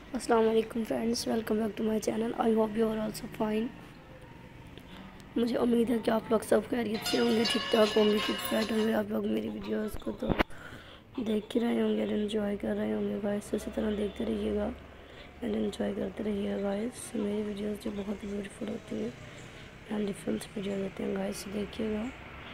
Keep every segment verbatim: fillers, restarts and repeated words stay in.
अस्सलाम वालेकुम friends, welcome back to my channel. I hope you are also fine. मुझे उम्मीद है कि आप लोग सब खैरियत से होंगे, ठीक ठाक होंगे, ठीक ठाक होंगे। आप लोग मेरी वीडियोस को तो देख ही रहे होंगे और इन्जॉय कर रहे होंगे गाइस। इसी तरह देखते रहिएगा एंड इन्जॉय करते रहिएगा गाइस। मेरी वीडियोस जो बहुत ही ब्यूटीफुल होती है एंड डिफरेंट वीडियोस होते हैं गाइस, देखिएगा।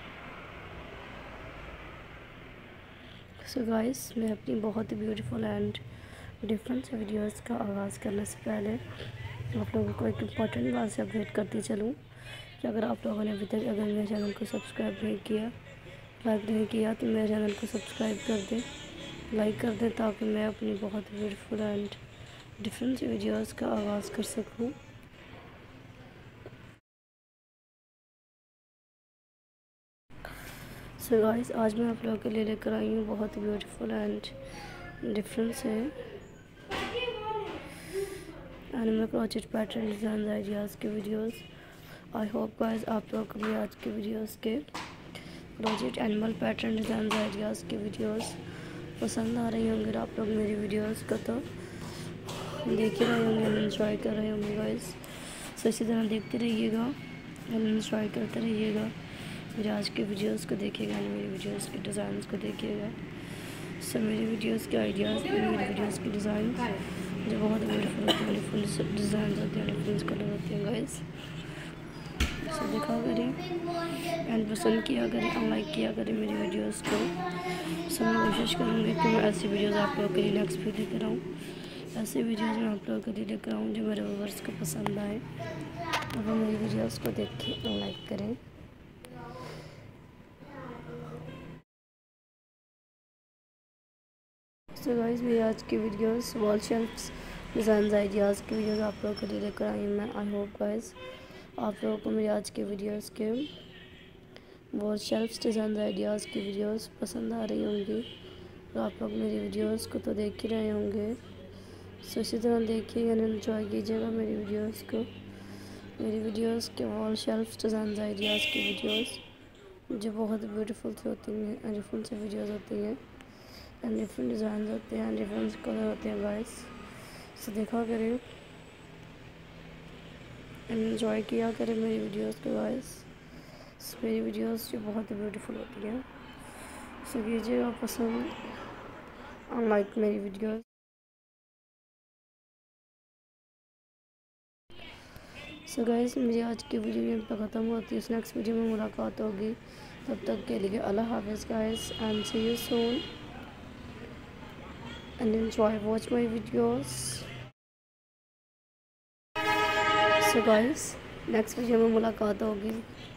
सो गाइस, मैं अपनी बहुत ही ब्यूटीफुल एंड डिफरेंट वीडियोस का आगाज़ करने से पहले आप लोगों को एक इम्पॉर्टेंट बात से अपडेट करती चलूँ कि अगर आप लोगों ने अभी तक अगर मेरे चैनल को सब्सक्राइब नहीं किया, लाइक नहीं किया, तो मेरे चैनल को सब्सक्राइब कर दें, लाइक कर दें, ताकि मैं अपनी बहुत ब्यूटीफुल एंड डिफरेंट वीडियोस का आगाज़ कर सकूँ। सो गाइस, आज मैं आप लोगों के लिए लेकर आई हूँ बहुत ब्यूटीफुल एंड डिफरेंट से animal crochet pattern design ideas के वीडियोस। आई होप गाइस आप लोग को भी आज के वीडियोस के crochet animal pattern design ideas के वीडियोस पसंद आ रही होंगे। आप लोग मेरी वीडियोस को तो देख ही रहे होंगे, एंजॉय कर रहे होंगे गाइस। सो इसी तरह देखते रहिएगा एंड एंजॉय करते रहिएगा। मेरे आज के वीडियोस को देखिएगा एंड मेरी वीडियोस के डिज़ाइंस को देखिएगा। सो मेरी वीडियोस के आइडियाज़ और मेरी वीडियोस के डिज़ाइन जो बहुत ब्यूटीफुल होते हैं, डिफरेंट डिज़ाइन होते हैं, डिफरेंट कलर होते हैं गाइस। सो देखा करें एंड पसंद किया करें और लाइक किया करें मेरी वीडियोस को। सो मैं कोशिश करूँगी कि मैं ऐसी वीडियोस आप लोगों के लिए नेक्स्ट भी लेकर आऊँ, ऐसे वीडियोस मैं आप लोगों के लिए लेकर आऊँ जो मेरे व्यूअर्स को पसंद आए और वो मेरी वीडियोस को देखें और लाइक करें। सो गाइस, मेरी आज की videos wall shelves design ideas की वीडियोस आप लोगों के लिए लेकर आई हूँ मैं। आई होप गाइस आप लोगों को मेरी आज के वीडियोस के वॉल शेल्फ्स डिज़ाइन आइडियाज़ की वीडियोस पसंद आ रही होंगी और आप लोग मेरी वीडियोस को तो देख ही रहे होंगे। सो इसी तरह देखिएगा एंड एंजॉय कीजिएगा मेरी वीडियोस को। मेरी वीडियोस के वॉल शेल्फ्स डिज़ाइन आइडियाज़ की वीडियोस जो बहुत ब्यूटीफुल सी होती हैं एंड डिफरेंट सी वीडियोस होती हैं एंड डिफरेंट डिज़ाइन होते हैं, डिफरेंट कलर होते हैं गाइस। सो देखा करें एंड एंजॉय किया करें मेरी वीडियोस को गाइस। मेरी वीडियोस जो बहुत ही ब्यूटीफुल होती हैं। सो कीजिएगा पसंद और लाइक मेरी वीडियोस। सो गाइस, मेरी आज की वीडियो यहीं पर ख़त्म होती है। नेक्स्ट वीडियो में मुलाकात होगी, तब तक के लिए अल्लाह हाफ़िज़ guys and see you soon and enjoy watch my videos. So guys, next video में मुलाकात होगी।